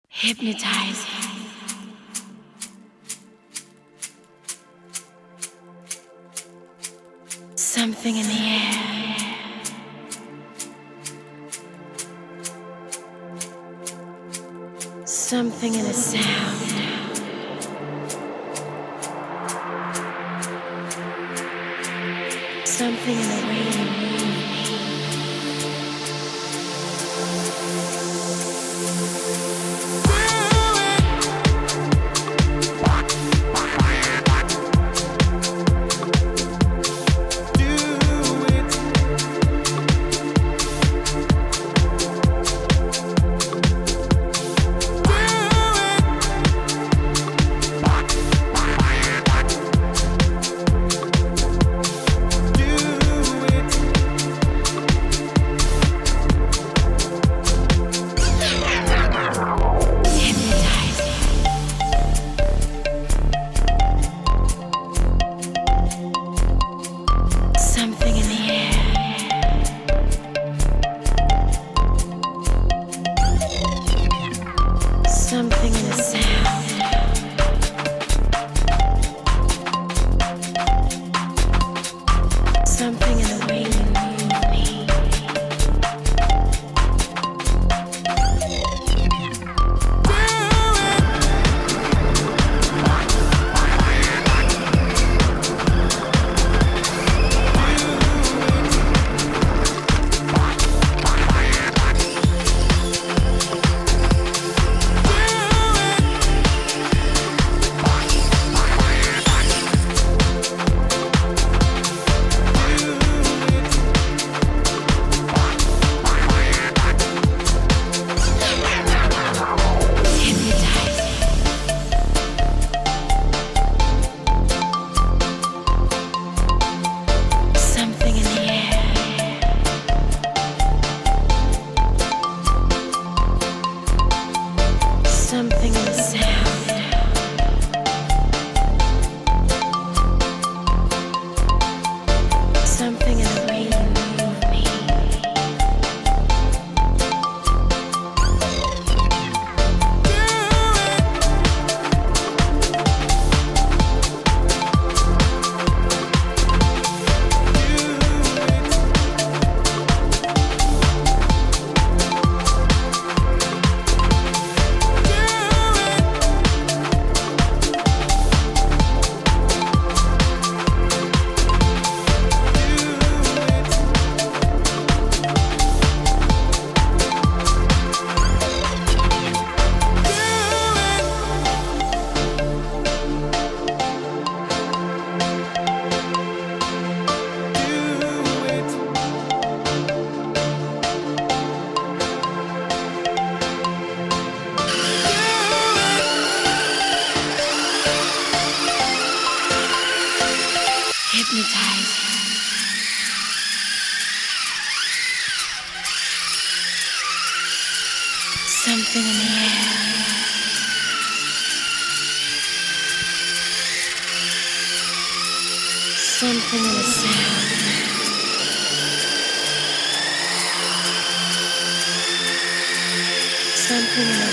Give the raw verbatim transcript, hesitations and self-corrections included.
Hypnotizing. Something in the air. Something in a sound. Something in the way you move me. Something in a sound. Something in the way you move me. Something in the sound. Something in the way you move me. Hypnotizing. Something in the air. Something in a sound. Something in a